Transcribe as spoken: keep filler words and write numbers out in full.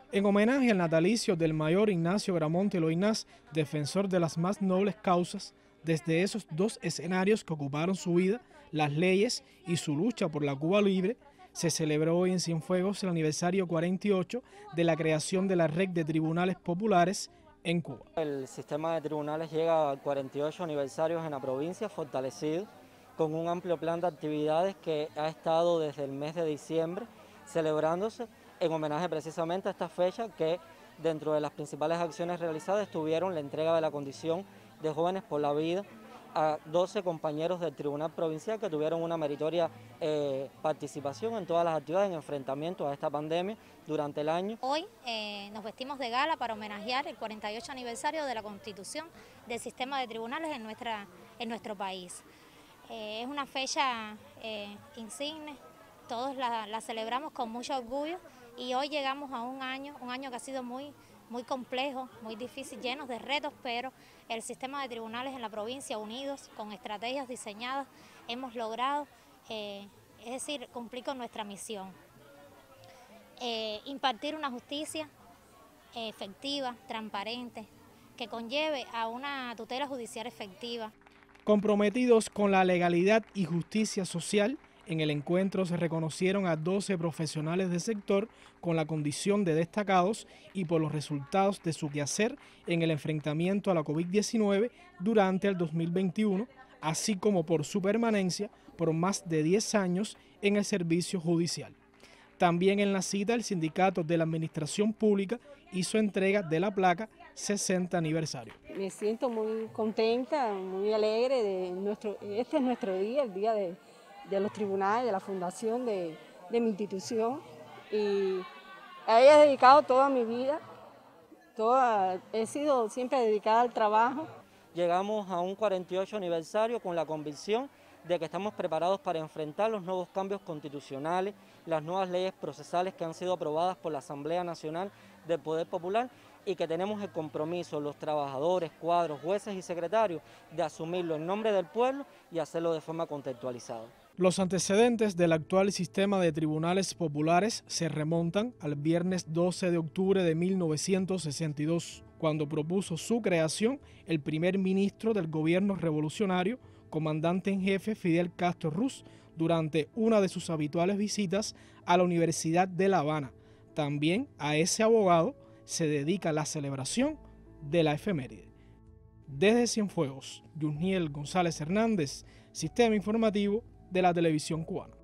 En homenaje al natalicio del mayor Ignacio Gramonte Loynaz, defensor de las más nobles causas, desde esos dos escenarios que ocuparon su vida, las leyes y su lucha por la Cuba libre, se celebró hoy en Cienfuegos el aniversario cuarenta y ocho de la creación de la red de tribunales populares en Cuba. El sistema de tribunales llega a cuarenta y ocho aniversarios en la provincia, fortalecido, con un amplio plan de actividades que ha estado desde el mes de diciembre celebrándose en homenaje precisamente a esta fecha, que dentro de las principales acciones realizadas estuvieron la entrega de la condición de jóvenes por la vida a doce compañeros del Tribunal Provincial que tuvieron una meritoria eh, participación en todas las actividades en enfrentamiento a esta pandemia durante el año. Hoy eh, nos vestimos de gala para homenajear el cuarenta y ocho aniversario de la constitución del sistema de tribunales en, nuestra, en nuestro país. Eh, es una fecha eh, insigne, todos la, la celebramos con mucho orgullo y hoy llegamos a un año, un año que ha sido muy, muy complejo, muy difícil, lleno de retos, pero el sistema de tribunales en la provincia, unidos, con estrategias diseñadas, hemos logrado, eh, es decir, cumplir con nuestra misión. Eh, impartir una justicia eh, efectiva, transparente, que conlleve a una tutela judicial efectiva. Comprometidos con la legalidad y justicia social, en el encuentro se reconocieron a doce profesionales del sector con la condición de destacados y por los resultados de su quehacer en el enfrentamiento a la COVID diecinueve durante el dos mil veintiuno, así como por su permanencia por más de diez años en el servicio judicial. También en la cita el Sindicato de la Administración Pública hizo entrega de la placa sesenta aniversario. Me siento muy contenta, muy alegre de nuestro, este es nuestro día, el día de de los tribunales, de la fundación de, de mi institución, y a ella he dedicado toda mi vida, toda, he sido siempre dedicada al trabajo. Llegamos a un cuarenta y ocho aniversario con la convicción de que estamos preparados para enfrentar los nuevos cambios constitucionales, las nuevas leyes procesales que han sido aprobadas por la Asamblea Nacional del Poder Popular y que tenemos el compromiso, los trabajadores, cuadros, jueces y secretarios, de asumirlo en nombre del pueblo y hacerlo de forma contextualizada. Los antecedentes del actual sistema de tribunales populares se remontan al viernes doce de octubre de mil novecientos sesenta y dos, cuando propuso su creación el primer ministro del gobierno revolucionario, comandante en jefe Fidel Castro Ruz, durante una de sus habituales visitas a la Universidad de La Habana. También a ese abogado se dedica la celebración de la efeméride. Desde Cienfuegos, Yusniel González Hernández, Sistema Informativo de la Televisión Cubana.